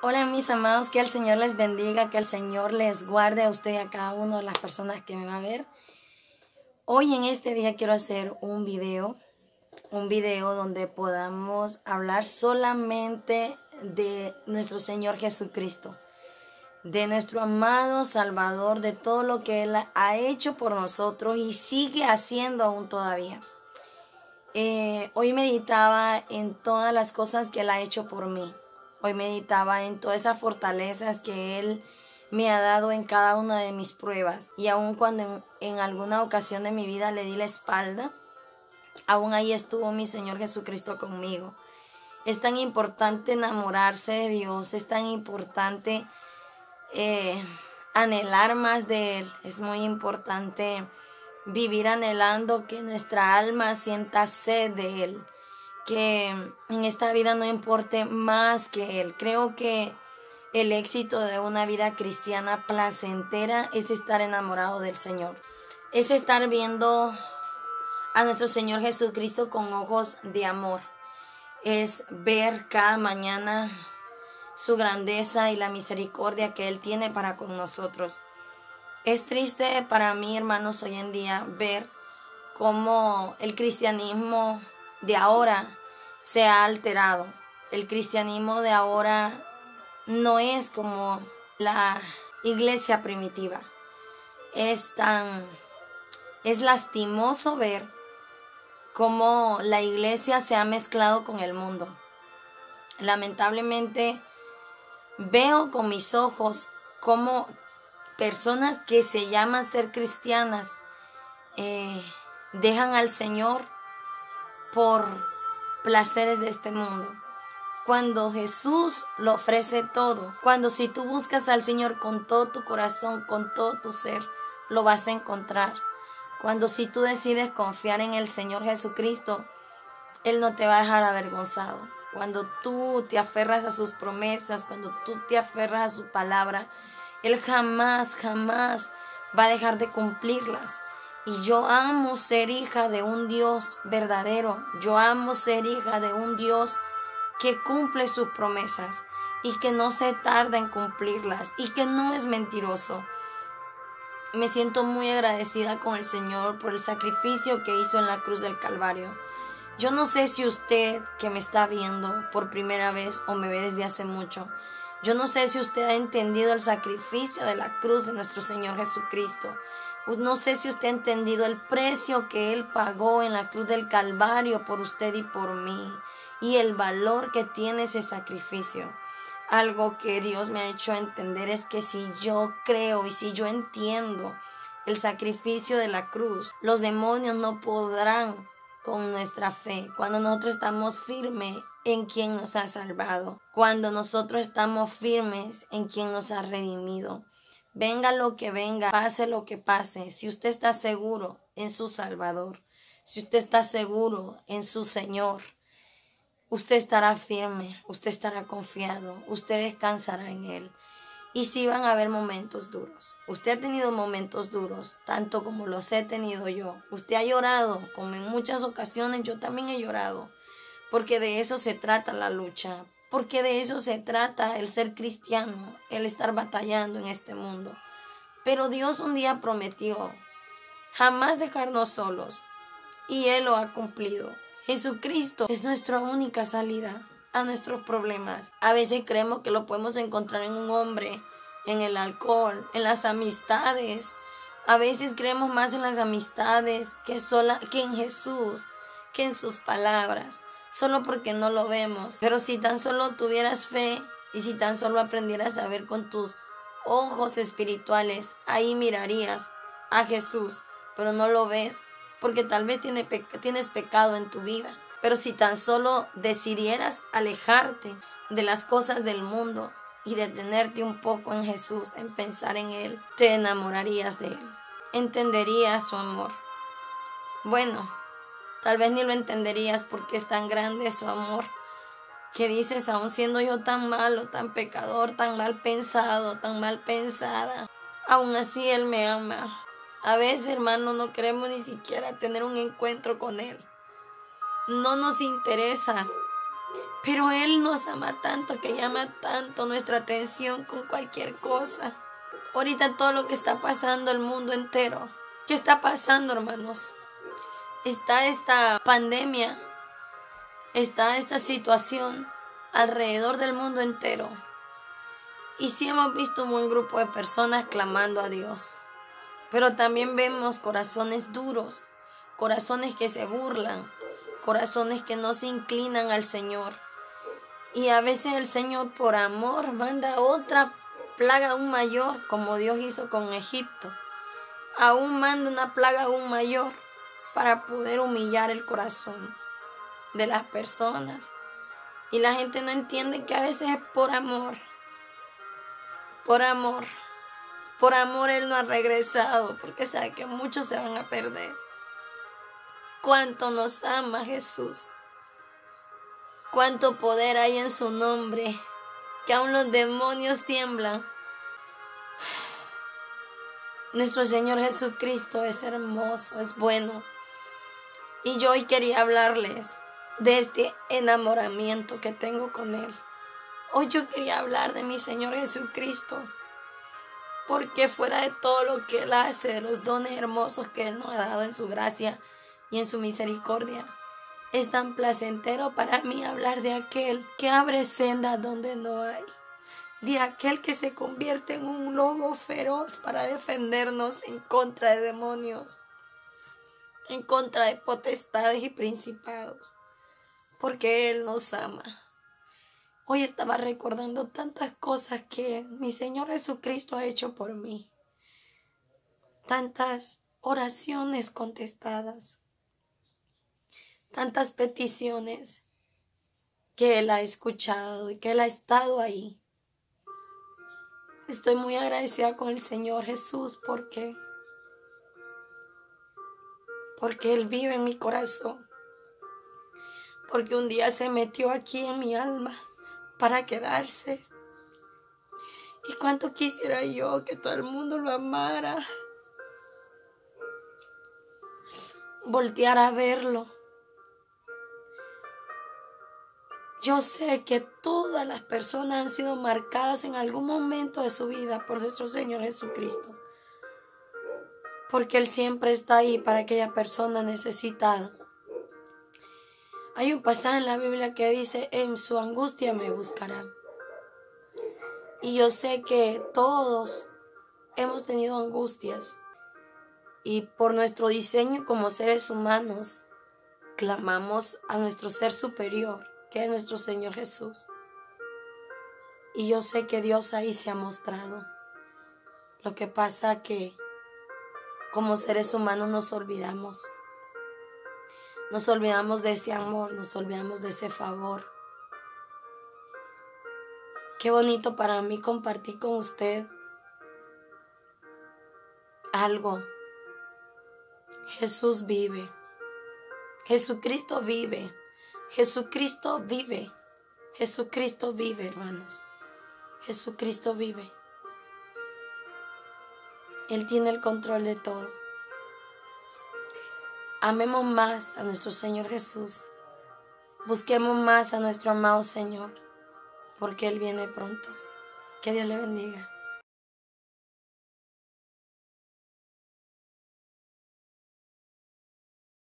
Hola mis amados, que el Señor les bendiga, que el Señor les guarde a usted y a cada una de las personas que me va a ver. Hoy en este día quiero hacer un video donde podamos hablar solamente de nuestro Señor Jesucristo, de nuestro amado Salvador, de todo lo que Él ha hecho por nosotros y sigue haciendo aún todavía. Hoy meditaba en todas las cosas que Él ha hecho por mí. Hoy meditaba en todas esas fortalezas que Él me ha dado en cada una de mis pruebas. Y aun cuando en alguna ocasión de mi vida le di la espalda, aún ahí estuvo mi Señor Jesucristo conmigo. Es tan importante enamorarse de Dios, es tan importante anhelar más de Él. Es muy importante vivir anhelando que nuestra alma sienta sed de Él, que en esta vida no importe más que Él. Creo que el éxito de una vida cristiana placentera es estar enamorado del Señor, es estar viendo a nuestro Señor Jesucristo con ojos de amor, es ver cada mañana su grandeza y la misericordia que Él tiene para con nosotros. Es triste para mí, hermanos, hoy en día ver cómo el cristianismo de ahora se ha alterado. El cristianismo de ahora no es como la iglesia primitiva. Es lastimoso ver cómo la iglesia se ha mezclado con el mundo. Lamentablemente veo con mis ojos cómo personas que se llaman ser cristianas dejan al Señor por placeres de este mundo, cuando Jesús lo ofrece todo. Cuando si tú buscas al Señor con todo tu corazón, con todo tu ser, lo vas a encontrar. Cuando si tú decides confiar en el Señor Jesucristo, Él no te va a dejar avergonzado. Cuando tú te aferras a sus promesas, cuando tú te aferras a su palabra, Él jamás va a dejar de cumplirlas. Y yo amo ser hija de un Dios verdadero. Yo amo ser hija de un Dios que cumple sus promesas y que no se tarda en cumplirlas y que no es mentiroso. Me siento muy agradecida con el Señor por el sacrificio que hizo en la cruz del Calvario. Yo no sé si usted que me está viendo por primera vez o me ve desde hace mucho, yo no sé si usted ha entendido el sacrificio de la cruz de nuestro Señor Jesucristo. No sé si usted ha entendido el precio que Él pagó en la cruz del Calvario por usted y por mí, y el valor que tiene ese sacrificio. Algo que Dios me ha hecho entender es que si yo creo y si yo entiendo el sacrificio de la cruz, los demonios no podrán con nuestra fe, cuando nosotros estamos firmes en quien nos ha salvado, cuando nosotros estamos firmes en quien nos ha redimido. Venga lo que venga, pase lo que pase, si usted está seguro en su Salvador, si usted está seguro en su Señor, usted estará firme, usted estará confiado, usted descansará en Él. Y sí van a haber momentos duros. Usted ha tenido momentos duros, tanto como los he tenido yo. Usted ha llorado, como en muchas ocasiones yo también he llorado. Porque de eso se trata la lucha. Porque de eso se trata el ser cristiano, el estar batallando en este mundo. Pero Dios un día prometió jamás dejarnos solos. Y Él lo ha cumplido. Jesucristo es nuestra única salida a nuestros problemas. A veces creemos que lo podemos encontrar en un hombre, en el alcohol, en las amistades. A veces creemos más en las amistades que en Jesús, que en sus palabras, solo porque no lo vemos. Pero si tan solo tuvieras fe y si tan solo aprendieras a ver con tus ojos espirituales, ahí mirarías a Jesús, pero no lo ves porque tal vez tienes pecado en tu vida. Pero si tan solo decidieras alejarte de las cosas del mundo y detenerte un poco en Jesús, en pensar en Él, te enamorarías de Él, entenderías su amor. Bueno, tal vez ni lo entenderías porque es tan grande su amor que dices, aun siendo yo tan malo, tan pecador, tan mal pensado, tan mal pensada, aún así Él me ama. A veces, hermano, no queremos ni siquiera tener un encuentro con Él. No nos interesa Pero Él nos ama tanto que llama tanto nuestra atención con cualquier cosa. Ahorita todo lo que está pasando el mundo entero. ¿Qué está pasando, hermanos? Está esta pandemia, está esta situación alrededor del mundo entero. Y sí hemos visto un buen grupo de personas clamando a Dios. Pero también vemos corazones duros, corazones que se burlan, corazones que no se inclinan al Señor. Y a veces el Señor por amor manda otra plaga aún mayor, como Dios hizo con Egipto. Aún manda una plaga aún mayor para poder humillar el corazón de las personas. Y la gente no entiende que a veces es por amor. Por amor. Por amor Él no ha regresado, porque sabe que muchos se van a perder. Cuánto nos ama Jesús. Cuánto poder hay en su nombre, que aún los demonios tiemblan. Nuestro Señor Jesucristo es hermoso, es bueno. Y yo hoy quería hablarles de este enamoramiento que tengo con Él. Hoy yo quería hablar de mi Señor Jesucristo. Porque fuera de todo lo que Él hace, de los dones hermosos que Él nos ha dado en su gracia y en su misericordia, es tan placentero para mí hablar de aquel que abre sendas donde no hay. De aquel que se convierte en un lobo feroz para defendernos en contra de demonios, en contra de potestades y principados, porque Él nos ama. Hoy estaba recordando tantas cosas que mi Señor Jesucristo ha hecho por mí. Tantas oraciones contestadas. Tantas peticiones que Él ha escuchado y que Él ha estado ahí. Estoy muy agradecida con el Señor Jesús porque Él vive en mi corazón. Porque un día se metió aquí en mi alma para quedarse. Y cuánto quisiera yo que todo el mundo lo amara. Voltear a verlo. Yo sé que todas las personas han sido marcadas en algún momento de su vida por nuestro Señor Jesucristo. Porque Él siempre está ahí para aquella persona necesitada. Hay un pasaje en la Biblia que dice, en su angustia me buscarán. Y yo sé que todos hemos tenido angustias. Y por nuestro diseño como seres humanos, clamamos a nuestro ser superior, que es nuestro Señor Jesús. Y yo sé que Dios ahí se ha mostrado. Lo que pasa que como seres humanos nos olvidamos. Nos olvidamos de ese amor, nos olvidamos de ese favor. Qué bonito para mí compartir con usted algo. Jesús vive. Jesucristo vive. Jesucristo vive. Jesucristo vive, hermanos. Jesucristo vive. Él tiene el control de todo. Amemos más a nuestro Señor Jesús. Busquemos más a nuestro amado Señor, porque Él viene pronto. Que Dios le bendiga.